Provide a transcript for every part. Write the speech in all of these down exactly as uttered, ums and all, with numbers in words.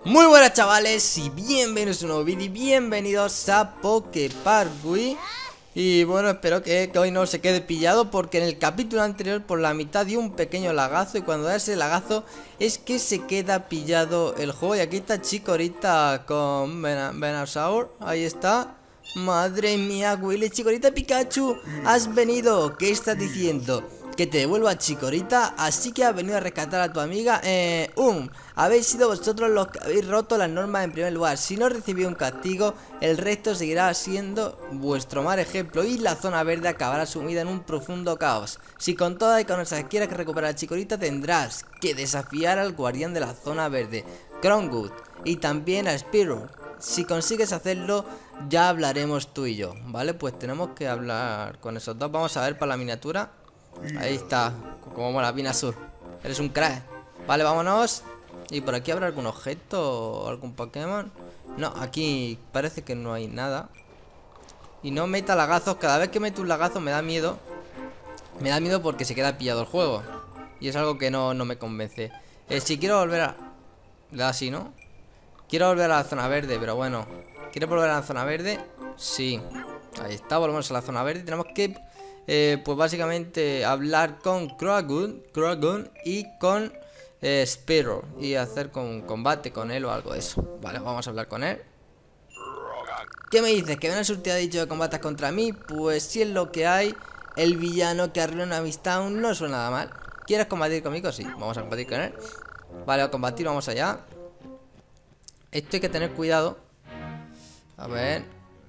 Muy buenas chavales y bienvenidos a un nuevo vídeo y bienvenidos a Pokeparkour. Y bueno, espero que, que hoy no se quede pillado, porque en el capítulo anterior por la mitad dio un pequeño lagazo, y cuando da ese lagazo es que se queda pillado el juego. Y aquí está Chikorita con Ven Venusaur, ahí está. Madre mía, Willy, Chikorita Pikachu, has venido, ¿qué estás diciendo? Que te devuelva a Chikorita, así que has venido a rescatar a tu amiga. Eh, um, habéis sido vosotros los que habéis roto las normas en primer lugar. Si no recibís un castigo, el resto seguirá siendo vuestro mal ejemplo y la zona verde acabará sumida en un profundo caos. Si con todas y con esas quieres recuperar a Chikorita, tendrás que desafiar al guardián de la zona verde, Krongwood, y también a Spearow. Si consigues hacerlo, ya hablaremos tú y yo, ¿vale? Pues tenemos que hablar con esos dos. Vamos a ver para la miniatura. Ahí está, como mola, Venusaur. Eres un crack. Vale, vámonos. ¿Y por aquí habrá algún objeto o algún Pokémon? No, aquí parece que no hay nada. Y no meta lagazos. Cada vez que meto un lagazo me da miedo. Me da miedo porque se queda pillado el juego. Y es algo que no, no me convence. eh, Si quiero volver a... Le da así, ¿no? Quiero volver a la zona verde, pero bueno. ¿Quieres volver a la zona verde? Sí. Ahí está, volvemos a la zona verde. Tenemos que... Eh, pues básicamente hablar con Krongwood y con eh, Spearow y hacer con combate con él o algo de eso. Vale, vamos a hablar con él. ¿Qué me dices? ¿Que Venusaur te ha dicho que combatas contra mí? Pues si es lo que hay. El villano que arruina una amistad no suena nada mal. ¿Quieres combatir conmigo? Sí, vamos a combatir con él. Vale, a combatir, vamos allá. Esto hay que tener cuidado. A ver.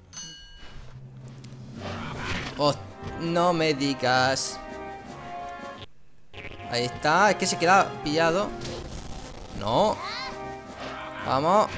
Hostia. No me digas. Ahí está, es que se queda pillado. No. Vamos.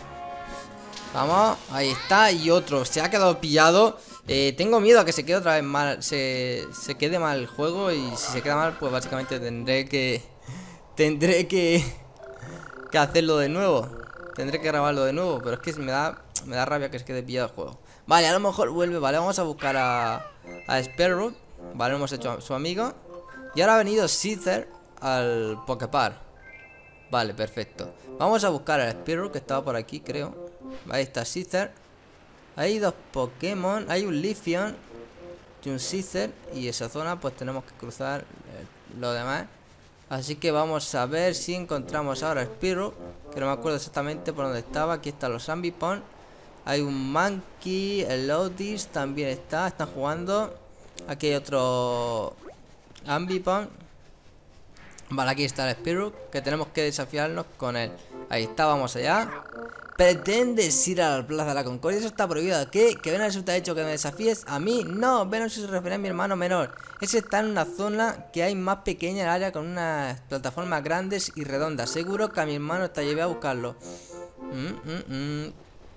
Vamos, ahí está. Y otro, se ha quedado pillado. eh, Tengo miedo a que se quede otra vez mal. Se, se quede mal el juego. Y si se queda mal, pues básicamente tendré que Tendré que Que hacerlo de nuevo. Tendré que grabarlo de nuevo. Pero es que me da, me da rabia que se quede pillado el juego. Vale, a lo mejor vuelve, vale, vamos a buscar a A Spearow, vale, hemos hecho a su amigo. Y ahora ha venido Caesar al Poképark. Vale, perfecto. Vamos a buscar a Spearow, que estaba por aquí, creo. Ahí está Caesar. Hay dos Pokémon, hay un Leafeon y un Caesar. Y esa zona pues tenemos que cruzar eh, lo demás. Así que vamos a ver si encontramos ahora a Spearow, que no me acuerdo exactamente por dónde estaba. Aquí están los Ambipom. Hay un Monkey, el Otis también está, están jugando. Aquí hay otro Ambipom. Vale, aquí está el Spearow, que tenemos que desafiarnos con él. Ahí está, vamos allá. ¿Pretendes ir a la Plaza de la Concordia? Eso está prohibido. ¿Qué? ¿Que Venusaur te ha hecho que me desafíes? ¿A mí? No, Venusaur se refiere a mi hermano menor. Ese está en una zona que hay más pequeña en el área, con unas plataformas grandes y redondas. Seguro que a mi hermano te llevé a buscarlo. Mm, mm, mm.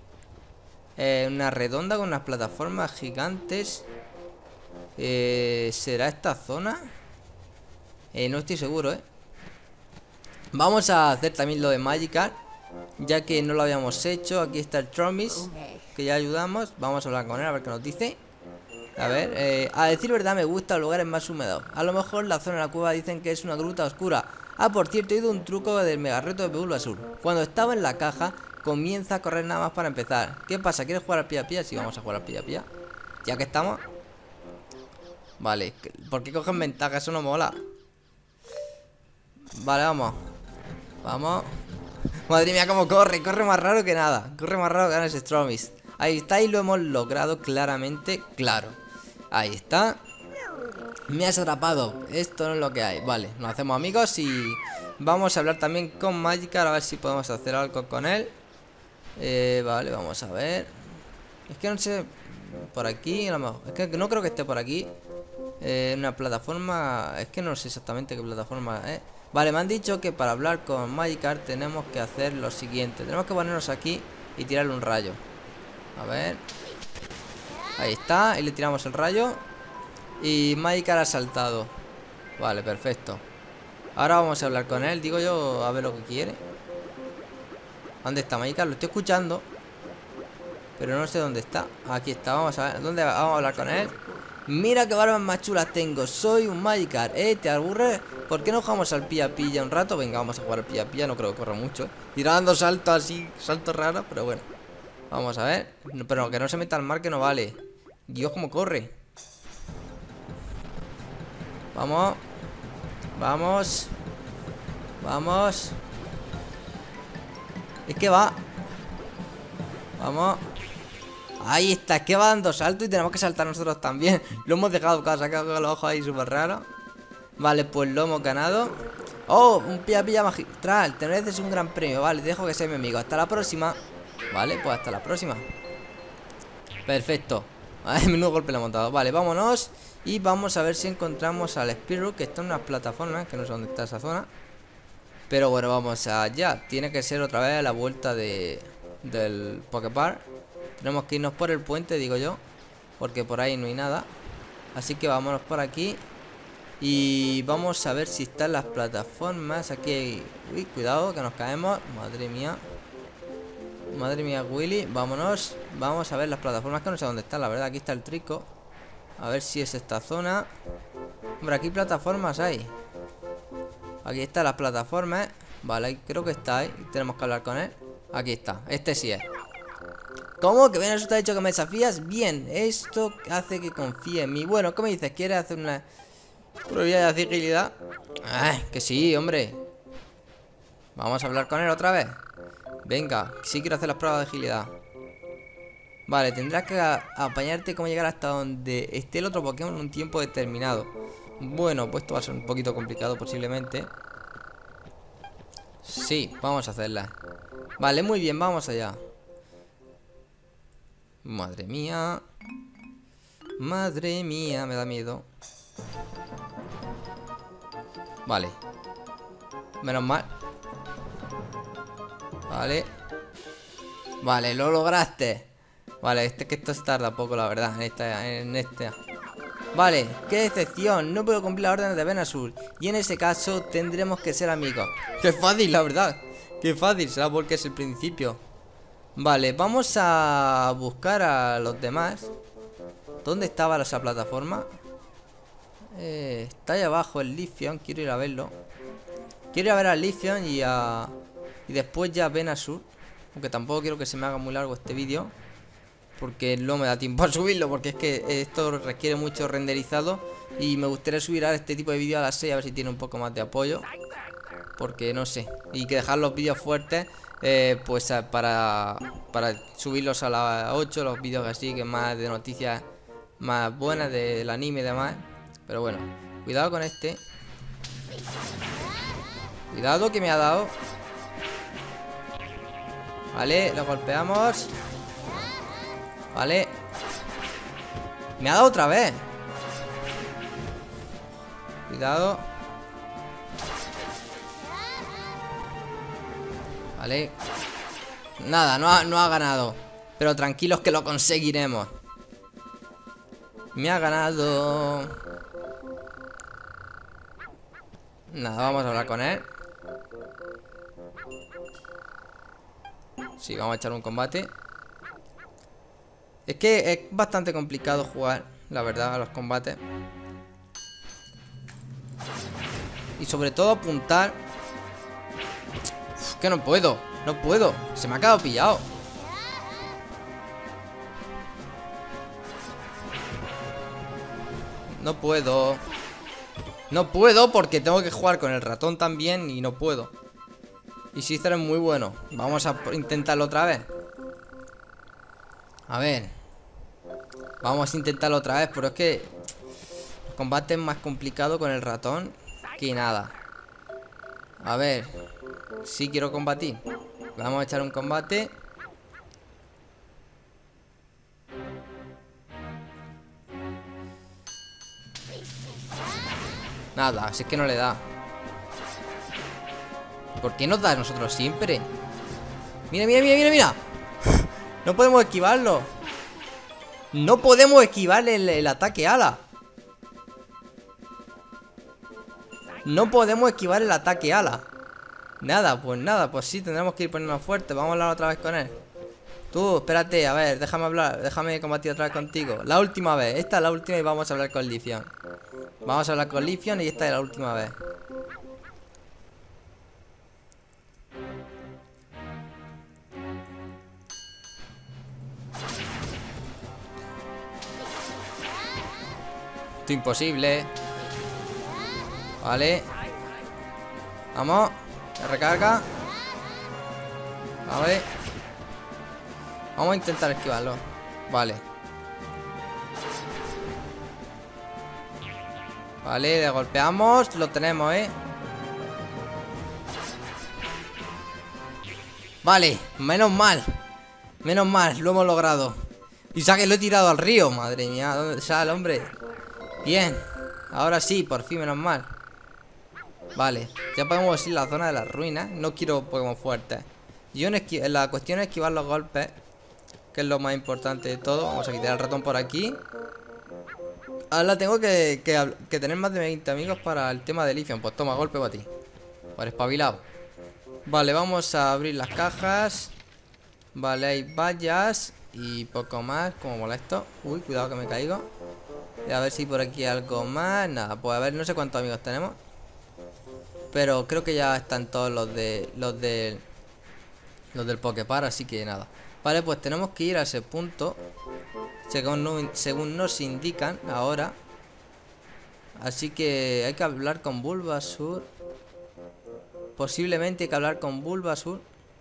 Eh, una redonda con unas plataformas gigantes. eh, ¿Será esta zona? Eh, no estoy seguro, eh Vamos a hacer también lo de Magikarp, ya que no lo habíamos hecho. Aquí está el Tromis, que ya ayudamos. Vamos a hablar con él a ver qué nos dice. A ver, eh, a decir verdad me gustan los lugares más húmedos. A lo mejor la zona de la cueva dicen que es una gruta oscura. Ah, por cierto, he ido un truco del mega reto de Bulbasaur. Cuando estaba en la caja, comienza a correr nada más para empezar. ¿Qué pasa? ¿Quieres jugar al pie a pie? Sí, vamos a jugar al pie a pie. Ya que estamos. Vale, ¿por qué cogen ventaja? Eso no mola. Vale, vamos. Vamos. Madre mía, cómo corre. Corre más raro que nada. Corre más raro que nada ese Tromis. Ahí está, y lo hemos logrado claramente. Claro. Ahí está. Me has atrapado. Esto no es lo que hay. Vale, nos hacemos amigos y vamos a hablar también con Magikarp, a ver si podemos hacer algo con él. Eh, vale, vamos a ver. Es que no sé. Por aquí, a lo mejor. Es que no creo que esté por aquí. Eh, una plataforma. Es que no sé exactamente qué plataforma es. Eh. Vale, me han dicho que para hablar con Magikarp tenemos que hacer lo siguiente. Tenemos que ponernos aquí y tirarle un rayo. A ver. Ahí está, y le tiramos el rayo. Y Magikarp ha saltado. Vale, perfecto. Ahora vamos a hablar con él, digo yo, a ver lo que quiere. ¿Dónde está Magikarp? Lo estoy escuchando, pero no sé dónde está. Aquí está, vamos a ver, ¿dónde vamos a hablar con él? Mira qué barbas más chulas tengo. Soy un Magikarp. ¿Eh? ¿Te aburres? ¿Por qué no jugamos al pilla pilla un rato? Venga, vamos a jugar al pilla pilla. No creo que corra mucho, ¿eh? Irá dando saltos así, saltos raros, pero bueno. Vamos a ver. No, pero que no se meta al mar, que no vale. Dios, cómo corre. Vamos. Vamos. Vamos. Es que va. Vamos. Ahí está, es que va dando salto y tenemos que saltar nosotros también. Lo hemos dejado, claro, se ha quedado con los ojos ahí súper raros. Vale, pues lo hemos ganado. Oh, un pilla pilla magistral. Te mereces un gran premio. Vale, te dejo que sea mi amigo. Hasta la próxima. Vale, pues hasta la próxima. Perfecto. Ay, menudo golpe le he montado. Vale, vámonos. Y vamos a ver si encontramos al Spearow, que está en unas plataformas, que no sé dónde está esa zona. Pero bueno, vamos allá. Tiene que ser otra vez a la vuelta de del Poképark. Tenemos que irnos por el puente, digo yo, porque por ahí no hay nada. Así que vámonos por aquí. Y vamos a ver si están las plataformas. Aquí hay... Uy, cuidado, que nos caemos. Madre mía. Madre mía, Willy. Vámonos. Vamos a ver las plataformas, que no sé dónde están, la verdad. Aquí está el trico. A ver si es esta zona. Hombre, aquí plataformas hay. Aquí están las plataformas. Vale, creo que está ahí. Tenemos que hablar con él. Aquí está, este sí es. ¿Cómo? ¿Que bien eso te ha dicho que me desafías? Bien, esto hace que confíe en mí. Bueno, ¿qué me dices? ¿Quieres hacer una prueba de agilidad? Ah, que sí, hombre. Vamos a hablar con él otra vez. Venga, sí quiero hacer las pruebas de agilidad. Vale, tendrás que apañarte cómo llegar hasta donde esté el otro Pokémon en un tiempo determinado. Bueno, pues esto va a ser un poquito complicado posiblemente. Sí, vamos a hacerla. Vale, muy bien, vamos allá. Madre mía. Madre mía, me da miedo. Vale. Menos mal. Vale. Vale, lo lograste. Vale, este que esto tarda poco, la verdad. En esta, en este. Vale, qué decepción. No puedo cumplir las órdenes de Venusaur. Y en ese caso tendremos que ser amigos. Qué fácil, la verdad. Qué fácil, será porque es el principio. Vale, vamos a buscar a los demás. ¿Dónde estaba esa plataforma? Eh, está ahí abajo el Leafeon. Quiero ir a verlo. Quiero ir a ver al Leafeon y a... Y después ya a Venusaur. Aunque tampoco quiero que se me haga muy largo este vídeo, porque no me da tiempo a subirlo, porque es que esto requiere mucho renderizado. Y me gustaría subir a este tipo de vídeos a las seis, a ver si tiene un poco más de apoyo. Porque no sé. Y que dejar los vídeos fuertes, eh, pues para, para subirlos a las ocho, los vídeos así, que más de noticias más buenas del anime y demás. Pero bueno, cuidado con este. Cuidado que me ha dado. Vale, lo golpeamos. Vale. Me ha dado otra vez. Cuidado. Vale. Nada, no ha, no ha ganado. Pero tranquilos que lo conseguiremos. Me ha ganado. Nada, vamos a hablar con él. Sí, vamos a echar un combate. Es que es bastante complicado jugar, la verdad, a los combates. Y sobre todo apuntar. Uf, que no puedo, no puedo. Se me ha quedado pillado. No puedo. No puedo porque tengo que jugar con el ratón también y no puedo. Y Scizor es muy bueno. Vamos a intentarlo otra vez. A ver. Vamos a intentarlo otra vez, pero es que el combate es más complicado con el ratón que nada. A ver. Sí quiero combatir. Vamos a echar un combate. Nada, si es que no le da. ¿Por qué nos da a nosotros siempre? Mira, mira, mira, mira, mira. No podemos esquivarlo. No podemos esquivar el, el ataque ala. No podemos esquivar el ataque ala. Nada, pues nada, pues sí, tendremos que ir poniendo fuerte. Vamos a hablar otra vez con él. Tú, espérate, a ver, déjame hablar. Déjame combatir otra vez contigo. La última vez, esta es la última y vamos a hablar con Leafeon. Vamos a hablar con Leafeon y esta es la última vez. Esto es imposible. Vale. Vamos. Recarga. A ver. Vamos a intentar esquivarlo. Vale. Vale, le golpeamos. Lo tenemos, eh. Vale, menos mal. Menos mal, lo hemos logrado. Y ya que lo he tirado al río. Madre mía, ¿dónde sale, hombre? Bien, ahora sí, por fin, menos mal. Vale, ya podemos ir a la zona de las ruinas. No quiero Pokémon fuertes. Yo en la cuestión es esquivar los golpes, que es lo más importante de todo. Vamos a quitar el ratón por aquí. Ahora tengo que, que, que tener más de veinte amigos para el tema de Leafeon. Pues toma, golpe para ti. Para espabilado. Vale, vamos a abrir las cajas. Vale, hay vallas y poco más. Como molesto. Uy, cuidado que me caigo. A ver si por aquí hay algo más. Nada, pues a ver, no sé cuántos amigos tenemos, pero creo que ya están todos los de Los de Los del Poképar, así que nada. Vale, pues tenemos que ir a ese punto, según, según nos indican ahora. Así que hay que hablar con Bulbasur. Posiblemente hay que hablar con Bulbasur.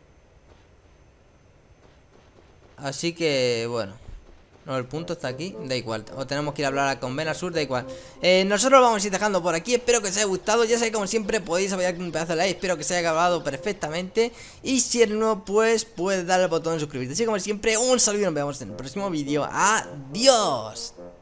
Así que bueno. No, el punto está aquí, da igual. O tenemos que ir a hablar con Venasur, da igual. eh, Nosotros lo vamos a ir dejando por aquí. Espero que os haya gustado. Ya sabéis, como siempre, podéis apoyar con un pedazo de like. Espero que se haya acabado perfectamente. Y si eres nuevo, pues puedes darle al botón de suscribirte. Así como siempre, un saludo y nos vemos en el próximo vídeo. Adiós.